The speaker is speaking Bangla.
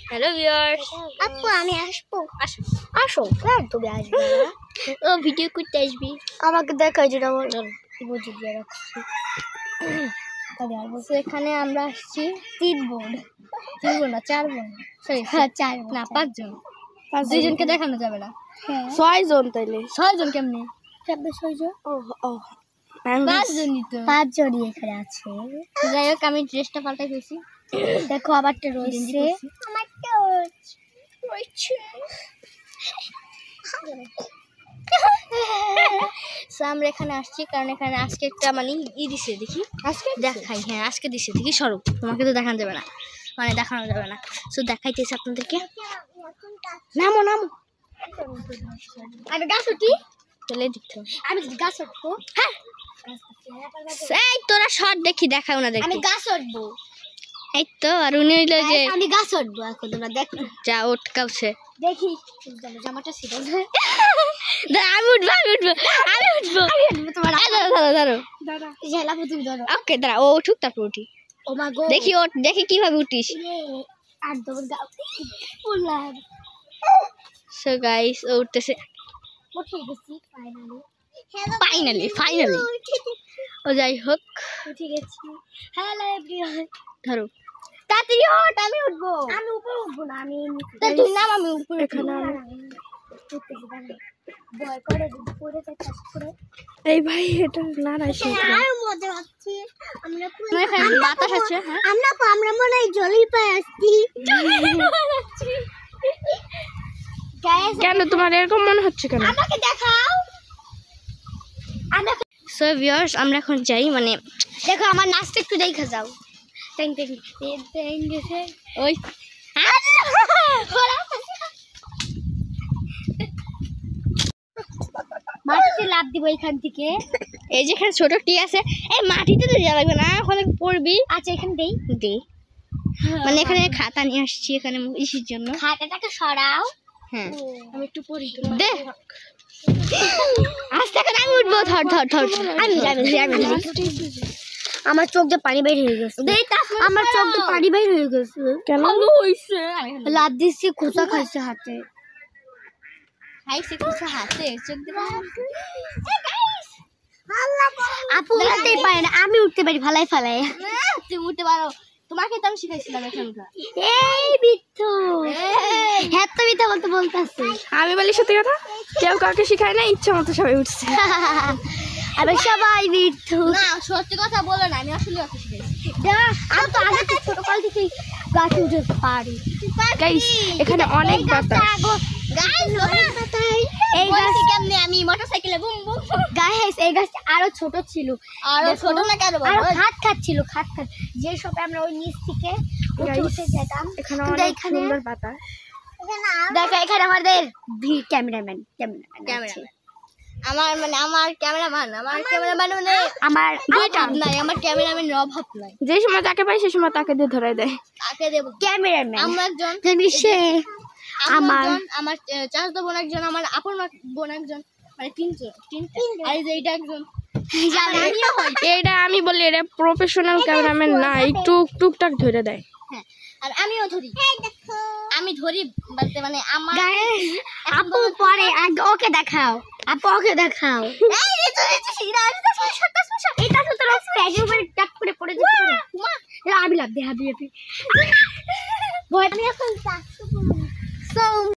হ্যালো ভিউয়ার্স, আপু আমি আসবো। আসো আসো তুমি আসবে ও ভিডিও করতে আসবি। আমাকে দেখাই যেটা বুঝি দিয়ে রাখছি। এখানে আমরা আসছি 3 বোন না 4 বোন, সরি 4 না 5 জন। 2জনকে দেখানো যাবে না। 6 জন তাইলে 6 জন কেমনে? 6 জন। ও 5 জনই তো। 5 জনই এখানে আছে। যাই হোক আমি ড্রেসটা পাল্টাই ফেলছি। দেখো আবারটা রয়েছে। আমারটা রয়েছে। সো আমরা এখানে আসছি কারণ এখানে আজকে একটা মানে দিছে, দেখি আজকে দেখাই। হ্যাঁ আজকে দিছে, দেখি স্বরূপ তোমাকে তো দেখানো যাবে না, মানে দেখানো যাবে না। সো দেখাইতেছি আপনাদেরকে। নামো আমি গাছ উঠি চলে দিতে হবে। আমি গাছ উঠবো। হ্যাঁ এই তোরা শর্ট দেখি দেখাও না দেখি। আমি গাছ উঠবো। এই তো আর উনি হইলো যে আমি গাছ উঠবো। এখন তোমরা দেখো যা উঠকাউছে। দেখি জামাটা ছিল আমি উঠবো তোমার ধরো ঝেলাবো তুমি ধরো। ওকে দাঁড়া, ও উঠুক তারপর উঠি। ও মা গো দেখি ওঠ, দেখি কিভাবে উঠিস। আর তোমার গাছ বললাম সো গাইস ও উঠতেছে উঠে গেছি ফাইনালি। ফাইনালি ও যাই হোক উঠে গেছি। হ্যালো এভরিওয়ান, ধরো তাড়াতাড়ি ওঠ। আমি উঠবো। আমি উপরে উঠবো না, আমি তুই নাম। আমি উপরে এখানে ভয় করে পড়ে যায় কাজ করে। এই ভাই এটা না রাইছে আর মজা হচ্ছে। আমরা এখানে বাতাস আছে। আমরা মনে হয় জলই পাই আসছি। কেন তোমার এরকম মনে হচ্ছে কেন? আমাকে দেখাও। সো ভিউয়ার্স আমরা এখন যাই, মানে দেখো আমার নাচটা একটু দেখে যাও। ট্যাং ট্যাং ট্যাং গেছে ওই মাটিতে লাফ দিব এখান থেকে। এই যেখানে ছোট টি আছে, এই মাটিতে তো যাওয়া লাগবে না, ওখানে পড়বি। আচ্ছা এখানে দেই দে, মানে এখানে খাতা নিয়ে আসছি এখানে ইসির জন্য। খাতাটাকে সরাও। হ্যাঁ আমি একটু পড়ি দে আস্তে করে আমি উঠবো। ধর আমি আমার চোখ দিয়ে পানি বের হয়ে গেছে। আমার চোখ দিয়ে পানি বের হয়ে গেছে। কেন হইছে? লাফ দিচ্ছি, খোঁচা খাইছে হাতে। খাইছে কিছু হাতে চোখ দিয়ে। আপু উঠতেই পারে না, আমি উঠতে পারি ফালাই। তুমি উঠতে পারো, তোমাকে তো আমি শিখাইছিলাম এখানকার। এই বিট্টু, হ্যাঁ তো মিথ্যা বলতেছে। আমি বলি সত্যি কথা, কেউ কাউকে শিখায় না, ইচ্ছা মতো সবাই উঠছে। আরে সবাই বিট্টু। না সত্যি কথা বলো না, আমি আসলে ওকে শিখাইছি। আমি তো আগে থেকে ছোটকাল থেকেই গাছে উঠে পারি। গাইস এখানে অনেক বাতাস। এই গাছ কেমনে আমি মোটরসাইকেলে বুম বুম। গাইস এই গাছ আরো ছোট ছিল, আরো ছোট না কেন আরো খাট ছিল। যে সব আমরা ওই নিচ থেকে উঠে যেতাম। এখানে অনেক সুন্দর বাতাস। দেখো এখানে আমাদের ক্যামেরাম্যান আমার ক্যামেরাম্যান মানে আমার অভাব নাই, আমার ক্যামেরাম্যানের অভাব নাই। যে সময় তাকে পাই সেই সময় তাকে দিয়ে ধরাই দেয়। তাকে দেব ক্যামেরাম্যান। আমরা একজন সে আমার চাচাতো বোন একজন, আমার আপন বোন একজন, মানে তিনজন। আর এই যে এইটা একজন। এটা আমি বলি এটা প্রফেশনাল ক্যামেরাম্যান না, এই টুকটাক ধরে দেয়। হ্যাঁ আর আমিও ধরি। আমি ধরি বলতে মানে আমার আপু পরে ওকে দেখাও। এটা তো তোর স্প্যাজের উপরে টাক করে পড়ে যেতে পারে। আমি লাভ দে হাবি ভয় আমি এখন